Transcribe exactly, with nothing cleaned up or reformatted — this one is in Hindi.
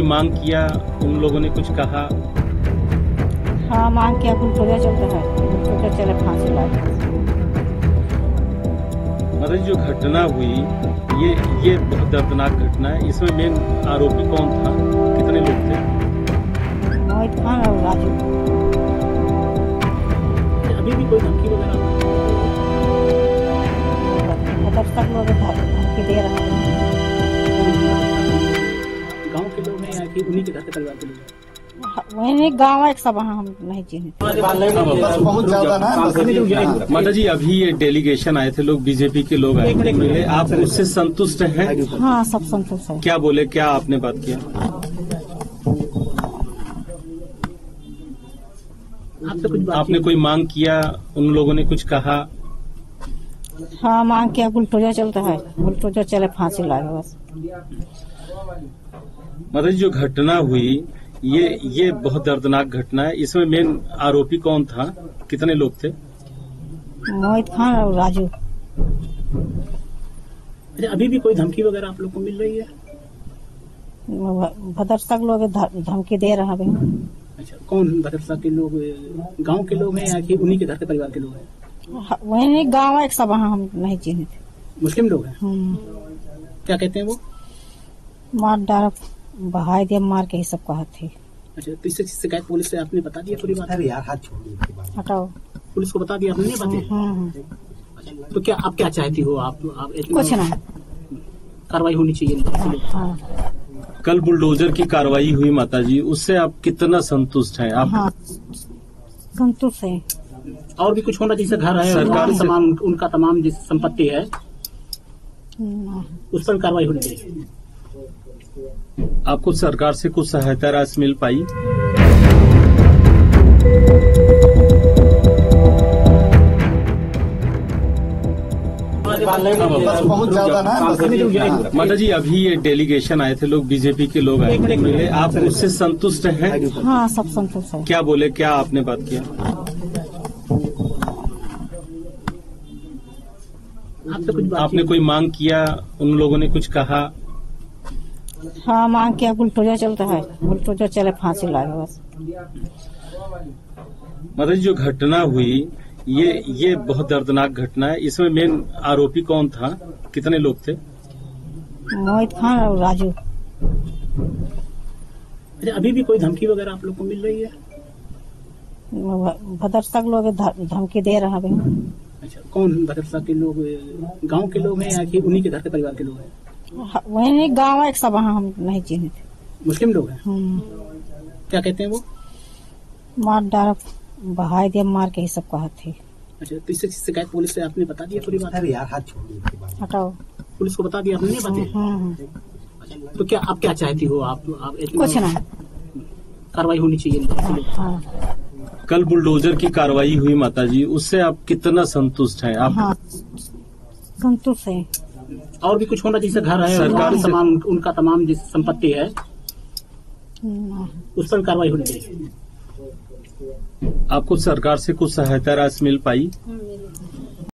मांग किया, उन लोगों ने कुछ कहा? हाँ, मांग किया, बुलडोजर चलता है, बुलडोजर चले फांसी लगा। मतलब जो घटना हुई ये ये बहुत दर्दनाक घटना है। इसमें मेन आरोपी कौन था, कितने लोग थे? मोहित खान और राजू। अभी भी कोई धमकी वगैरह तक लोग धमकी दे रहे हैं? गांव के लोग हैं या कि उन्हीं के घर के परिवार के लोग? वही गाँव एक सब हम नहीं चिन्हते। माता जी, अभी ये डेलीगेशन आए थे लोग, बीजेपी के लोग आए थे, मिले, आप उससे संतुष्ट हैं? हाँ, सब संतुष्ट है। क्या बोले, क्या आपने बात किया? आपसे कुछ बात आपने कोई मांग किया, उन लोगों ने कुछ कहा? हाँ, मांग किया, बुलडोजर चलता है, बुलडोजर चले फांसी लगा बस। मतलब जो घटना हुई ये ये बहुत दर्दनाक घटना है। इसमें मेन आरोपी कौन था, कितने लोग थे? मोहित खान और राजू। अच्छा, अभी भी कोई धमकी वगैरह आप लोग को मिल रही है? भदरसा के लोग धमकी दे रहे हैं। अच्छा, कौन भदरसा के लोग? गांव के लोग हैं या कि उन्हीं के घर के परिवार के लोग हैं? वही गाँव एक सब हम नहीं चिन्हते। मुस्लिम लोग हैं? क्या कहते हैं वो? मार डाल बहाई दिया, मार के ही सब कहा थे। अच्छा, तो इससे शिकायत पुलिस से आपने बता दिया पूरी बात? अरे यार, हाथ छोड़िए, हटाओ। पुलिस को बता दिया आपने? नहीं बातें? अच्छा, तो क्या आप क्या चाहती हो? आप, आप कुछ नहीं, कार्रवाई होनी चाहिए। हाँ। कल बुलडोजर की कार्रवाई हुई माता जी, उससे आप कितना संतुष्ट हैं? आप हाँ, संतुष्ट है। और भी कुछ होना, जैसे घर है, सरकारी सामान, उनका तमाम जिस संपत्ति है उस पर कार्रवाई होनी चाहिए। आपको सरकार से कुछ सहायता राशि मिल पाई? बहुत ज्यादा ना। माता जी, अभी ये डेलीगेशन आए थे लोग, बीजेपी के लोग आए थे, मिले, आप उससे संतुष्ट हैं? हाँ, सब संतुष्ट है। क्या बोले, क्या आपने बात किया? आपसे कुछ बात आपने कोई मांग किया, उन लोगों ने कुछ कहा? हाँ, मांग किया, बुलडोजर चलता है, बुलडोजर चले फांसी लगा बस। मतलब जो घटना हुई ये ये बहुत दर्दनाक घटना है। इसमें मेन आरोपी कौन था, कितने लोग थे? मोहित खान और राजू। अच्छा, अभी भी कोई धमकी वगैरह आप लोग को मिल रही है? भदरसा के लोग धमकी दे रहे हैं। अच्छा, कौन भदरसा के लोग? गांव के लोग हैं या कि उन्हीं के घर के परिवार के लोग हैं? वही गाँव एक सब हम नहीं चिन्हते। मुस्लिम लोग हैं? क्या कहते हैं वो? मार डाल बहाई दिया, मार के ही सब कहा थे। अच्छा, तो इससे शिकायत पुलिस से आपने बता दिया पूरी बात? अरे यार, हाथ छोड़िए, हटाओ। पुलिस को बता दिया आपने? नहीं बातें? अच्छा, तो क्या आप क्या चाहती हो? आप, आप कुछ नहीं, कार्रवाई होनी चाहिए। हाँ। कल बुलडोजर की कार्रवाई हुई माता जी, उससे आप कितना संतुष्ट हैं? आप हाँ, संतुष्ट है। और भी कुछ होना, जैसे घर है, सरकारी सामान, उनका तमाम जिस संपत्ति है उस पर कार्रवाई होनी चाहिए। आपको सरकार से कुछ सहायता राशि मिल पाई?